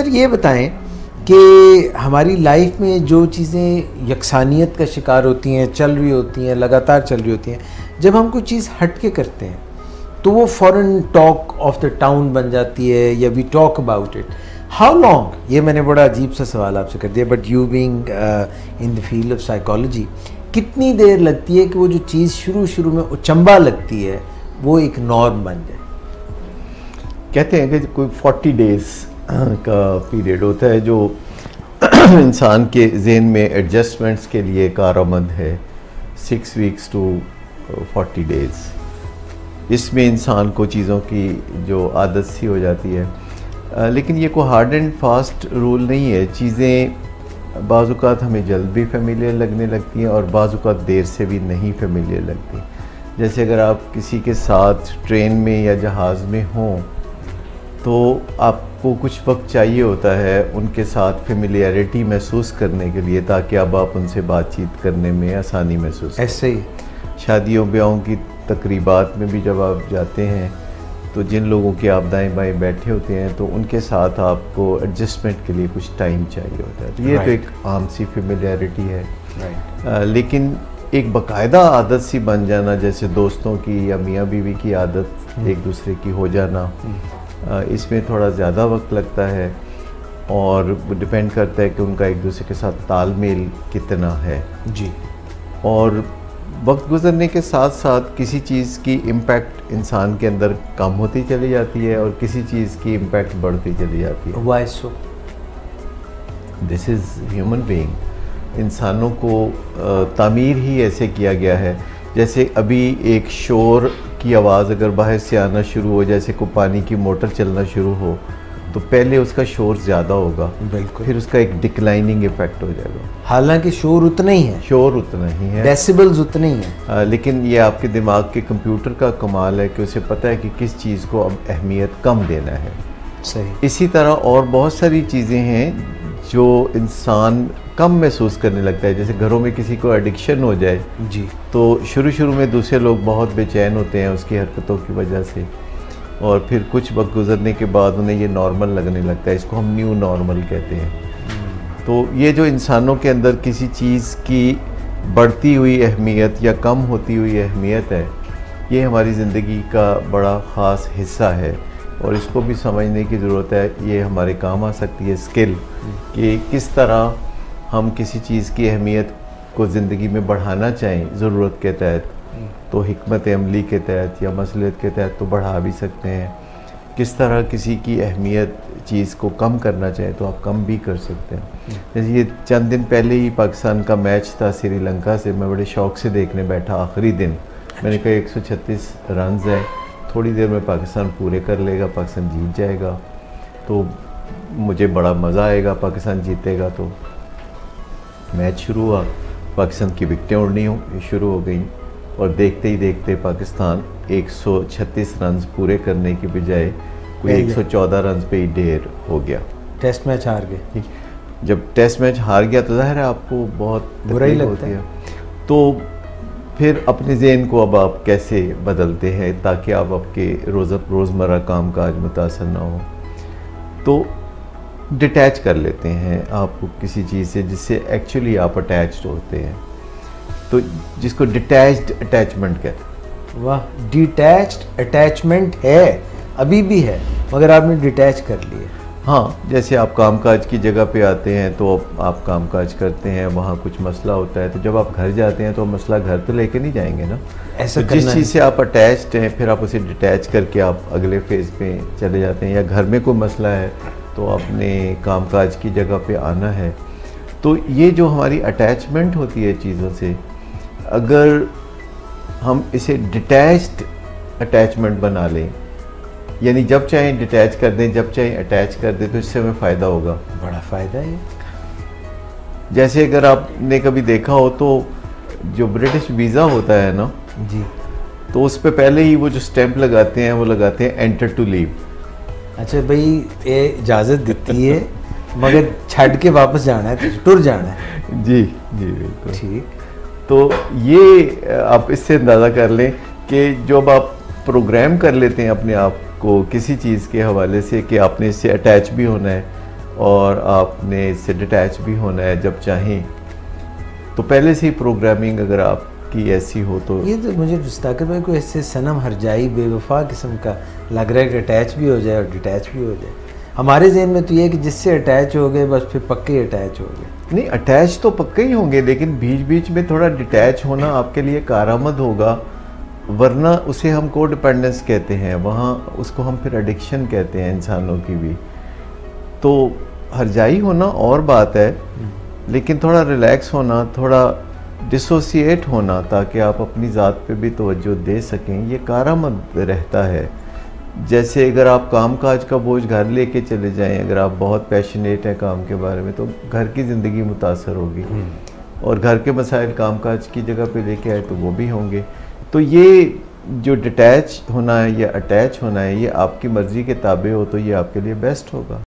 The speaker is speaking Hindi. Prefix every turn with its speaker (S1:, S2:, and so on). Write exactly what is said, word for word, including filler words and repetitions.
S1: सर ये बताएं कि हमारी लाइफ में जो चीज़ें यकसानियत का शिकार होती हैं, चल रही होती हैं, लगातार चल रही होती हैं, जब हम कोई चीज़ हट के करते हैं तो वो फ़ौरन टॉक ऑफ द टाउन बन जाती है या we talk about it. How long, ये मैंने बड़ा अजीब सा सवाल आपसे कर दिया, but you being in the field of psychology, कितनी देर लगती है कि वो जो चीज़ शुरू शुरू में उचंबा लगती है वो एक नॉर्म बन जाए?
S2: कहते हैं कि कोई फोर्टी डेज़ का पीरियड होता है जो इंसान के जहन में एडजस्टमेंट्स के लिए कारआमद है, six weeks to forty days. इसमें इंसान को चीज़ों की जो आदत सी हो जाती है, आ, लेकिन ये कोई हार्ड एंड फास्ट रूल नहीं है। चीज़ें बाज़ औक़ात हमें जल्द भी फेमिलियर लगने लगती हैं और बाज़ औक़ात देर से भी नहीं फेमिलियर लगती। जैसे अगर आप किसी के साथ ट्रेन में या जहाज़ में हों तो आपको कुछ वक्त चाहिए होता है उनके साथ फेमिलियरिटी महसूस करने के लिए, ताकि अब आप उनसे बातचीत करने में आसानी महसूस।
S1: ऐसे ही
S2: शादियों ब्याहों की तकरीबात में भी जब आप जाते हैं तो जिन लोगों के आप दाएं बाएं बैठे होते हैं तो उनके साथ आपको एडजस्टमेंट के लिए कुछ टाइम चाहिए होता है। तो ये right. तो एक आम सी फेमिलियरिटी है। right. आ, लेकिन एक बाकायदा आदत सी बन जाना, जैसे दोस्तों की या मियाँ बीवी की आदत hmm. एक दूसरे की हो जाना, hmm. आ, इसमें थोड़ा ज़्यादा वक्त लगता है और डिपेंड करता है कि उनका एक दूसरे के साथ तालमेल कितना है
S1: जी।
S2: और वक्त गुजरने के साथ साथ किसी चीज़ की इम्पैक्ट इंसान के अंदर कम होती चली जाती है और किसी चीज़ की इम्पैक्ट बढ़ती चली जाती है।
S1: Why so?
S2: This is human being. इंसानों को तामीर ही ऐसे किया गया है, जैसे अभी एक शोर की आवाज़ अगर बाहर से आना शुरू हो, जैसे को पानी की मोटर चलना शुरू हो, तो पहले उसका शोर ज़्यादा होगा,
S1: बिल्कुल,
S2: फिर उसका एक डिक्लाइनिंग इफेक्ट हो जाएगा।
S1: हालांकि शोर उतना ही है,
S2: शोर उतना ही है,
S1: डेसिबल्स उतने ही हैं,
S2: आ, लेकिन ये आपके दिमाग के कंप्यूटर का कमाल है कि उसे पता है कि किस चीज़ को अब अहमियत कम देना है।
S1: सही।
S2: इसी तरह और बहुत सारी चीज़ें हैं जो इंसान कम महसूस करने लगता है। जैसे घरों में किसी को एडिक्शन हो जाए
S1: जी, तो
S2: शुरू शुरू में दूसरे लोग बहुत बेचैन होते हैं उसकी हरकतों की वजह से, और फिर कुछ वक्त गुजरने के बाद उन्हें ये नॉर्मल लगने लगता है। इसको हम न्यू नॉर्मल कहते हैं। तो ये जो इंसानों के अंदर किसी चीज़ की बढ़ती हुई अहमियत या कम होती हुई अहमियत है, ये हमारी ज़िंदगी का बड़ा ख़ास हिस्सा है और इसको भी समझने की ज़रूरत है। ये हमारे काम आ सकती है स्किल कि किस तरह हम किसी चीज़ की अहमियत को ज़िंदगी में बढ़ाना चाहें ज़रूरत के तहत, तो हिकमत अमली के तहत या मसलियत के तहत तो बढ़ा भी सकते हैं। किस तरह किसी की अहमियत चीज़ को कम करना चाहें तो आप कम भी कर सकते हैं। जैसे ये चंद दिन पहले ही पाकिस्तान का मैच था श्रीलंका से, मैं बड़े शौक़ से देखने बैठा आखिरी दिन। मैंने कहा एक सौ छत्तीस रन है, थोड़ी देर में पाकिस्तान पूरे कर लेगा, पाकिस्तान जीत जाएगा, तो मुझे बड़ा मज़ा आएगा, पाकिस्तान जीतेगा। तो मैच शुरू हुआ, पाकिस्तान की विकटें उड़नी शुरू हो गई और देखते ही देखते पाकिस्तान एक सौ छत्तीस रन पूरे करने की बजाय कोई एक सौ चौदह रन पे ही ढेर हो गया।
S1: टेस्ट मैच हार गए।
S2: जब टेस्ट मैच हार गया तो जाहिर है आपको बहुत
S1: बुरा ही लगता है।
S2: तो फिर अपने ज़हन को अब आप कैसे बदलते हैं ताकि आप आपके रोज़ रोज़मर्रा काम काज मुतासर ना हो, तो डिटैच कर लेते हैं आप किसी चीज़ से जिससे एक्चुअली आप अटैच्ड होते हैं, तो जिसको डिटैच्ड अटैचमेंट कहते हैं।
S1: वाह, डिटैच्ड अटैचमेंट है, अभी भी है, मगर आपने डिटैच कर लिए।
S2: हाँ, जैसे आप कामकाज की जगह पे आते हैं तो आप कामकाज करते हैं, वहाँ कुछ मसला होता है, तो जब आप घर जाते हैं तो मसला घर तो लेके नहीं जाएंगे ना।
S1: ऐसा
S2: तो जिस चीज़ से आप अटैच्ड हैं फिर आप उसे डिटैच करके आप अगले फेज़ पे चले जाते हैं। या घर में कोई मसला है तो अपने कामकाज की जगह पे आना है। तो ये जो हमारी अटैचमेंट होती है चीज़ों से, अगर हम इसे डिटैच्ड अटैचमेंट बना लें, यानी जब चाहें डिटैच कर दें, जब चाहें अटैच कर दें, तो इससे हमें फ़ायदा होगा।
S1: बड़ा फ़ायदा है।
S2: जैसे अगर आपने कभी देखा हो तो जो ब्रिटिश वीज़ा होता है ना
S1: जी,
S2: तो उस पर पहले ही वो जो स्टैंप लगाते हैं वो लगाते हैं एंटर टू लीव।
S1: अच्छा भाई, ये इजाज़त देती है मगर छड़ के वापस जाना है, तो टुर जाना है।
S2: जी जी बिल्कुल
S1: ठीक।
S2: तो ये आप इससे अंदाज़ा कर लें कि जब आप प्रोग्राम कर लेते हैं अपने आप को किसी चीज़ के हवाले से कि आपने इससे अटैच भी होना है, और आपने इससे डिटैच भी होना है जब चाहें। तो पहले से ही प्रोग्रामिंग अगर आपकी ऐसी हो तो
S1: ये तो मुझे मुस्ताकिर भाई को ऐसे सनम हरजाई बेवफा किस्म का लग रहा है कि अटैच भी हो जाए और डिटैच भी हो जाए। हमारे जहन में तो ये है कि जिससे अटैच हो गए बस फिर पक्के अटैच हो गए।
S2: नहीं, अटैच तो पक्के ही होंगे, लेकिन बीच बीच में थोड़ा डिटैच होना आपके लिए कारआमद होगा, वरना उसे हम को डिपेंडेंस कहते हैं, वहाँ उसको हम फिर एडिक्शन कहते हैं इंसानों की भी। तो हरजाई होना और बात है, लेकिन थोड़ा रिलैक्स होना, थोड़ा डिसोसिएट होना ताकि आप अपनी ज़ात पे भी तवज्जो दे सकें, ये कारआमद रहता है। जैसे अगर आप काम काज का बोझ घर लेके चले जाएं, अगर आप बहुत पैशनेट हैं काम के बारे में, तो घर की ज़िंदगी मुतासर होगी, और घर के मसाइल काम काज की जगह पे लेके आए तो वो भी होंगे। तो ये जो डिटैच होना है या अटैच होना है, ये आपकी मर्ज़ी के ताबे हो तो ये आपके लिए बेस्ट होगा।